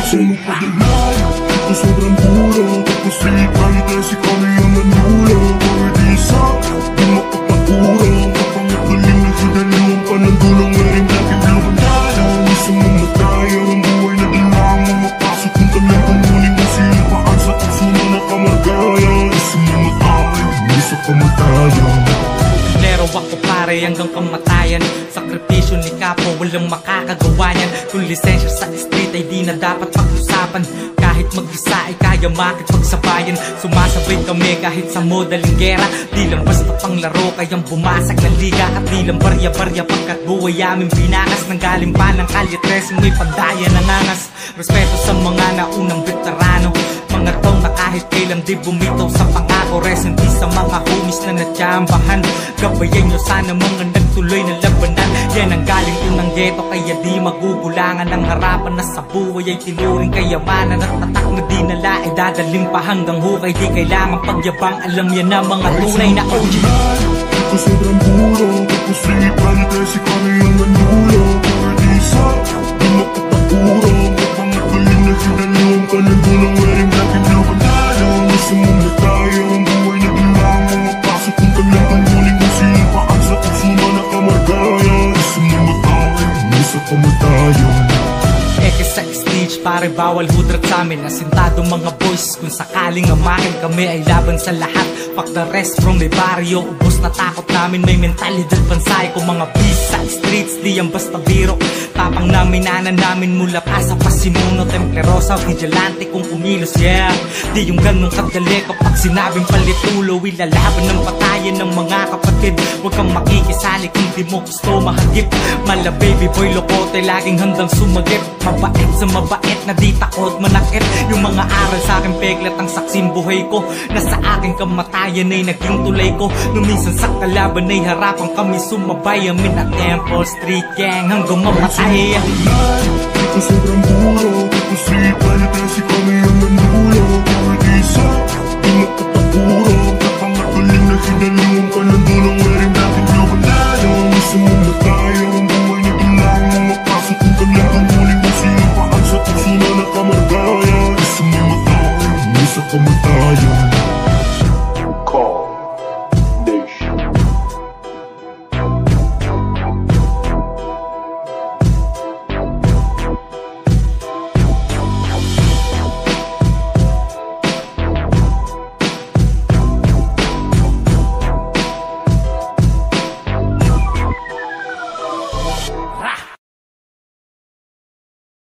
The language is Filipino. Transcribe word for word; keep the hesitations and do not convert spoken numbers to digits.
Solo pagdalay, ito sobrang puro. Tapos di kahit kasi kami ang nanula. Kahit isa, di makapagura. Kapangagaling na sinaliwang pa ng dulang wearing black and blue bandana. Gusto mo mataya, ang buhay na ilang mo mapasok kung kanyang pamuling na sinipaan sa puso na nakamargaya. Gusto mo mataya, gusto ka mataya. Lero ako pare hanggang kamatayan. Sakripisyo ni Kapo, walang makakagawa yan. Kung lisensya sa street ay di na dapat pag-usapan. Kahit mag-isa ay kaya makipagsabayan. Sumasabay kami kahit sa modaling gera. Di lang basta pang laro kayang bumasag ng liga. At di lang barya-barya pagkat buhay aming binakas. Nang galing pa ng kalye tresing may pandaya ng angas. Respeto sa mga naunang veterano, mga taong na kahit kailan di bumitaw sa pangako. Rest in peace sa mga homies na natsambahan. Gabayan nyo sana mga nagtuloy na labanan. Yan ang galing unang ghetto kaya di magugulangan. Ang harapan na sa buhay ay tinuring kayamanan. At tatak na dinala ay dadaling pa hanggang hukay. Di kailangan pagyabang, alam yan na mga tunay na O G. Ito sobrang puro. Tapos di kahit kasi kami ang nanula. Kahit isa, di makapagura. Kapangagaling na sinaliwang pa ng dulang wearing black and blue bandana. Gusto mo mataya, ang buhay na ilang mo mapasok kung kanyang pamuling na sinipaan sa puso na nakamargaya. Gusto mo mataya, gusto ka mataya. Eke sa stage pare bawal hudrat sa amin. Asintado mga boys kung sakaling amakin kami ay laban sa lahat. Fuck the rest from the barrio. Ubus na takot namin may mentalidad pansay. Kung mga beast sa streets di yan basta biro. Tapang namin nanan namin mula pa sa pasimuno. Templerosa vigilante kung kumilos yeah. Di yung ganong kadali kapag sinabing palitulo. Ilalaban ng patayan ng mga kapatid. Huwag kang makikisali kung di mo gusto mahagip. Mala baby boy lokote laging handang sumagip. Mabait sa mabait na di takot manakit. Yung mga aral sa akin peglat ang saksim buhay ko. Nasa aking kamatayan ay naging tulay ko. Numinsan sa kalaban ay harapan kami sumabay. Amin at Temple Street Gang hanggang mamatay. Ito sobrang puro. Tapos di kahit kasi kami ang nanula. Kahit isa, di makapagura. Kapangagaling na sinaliwang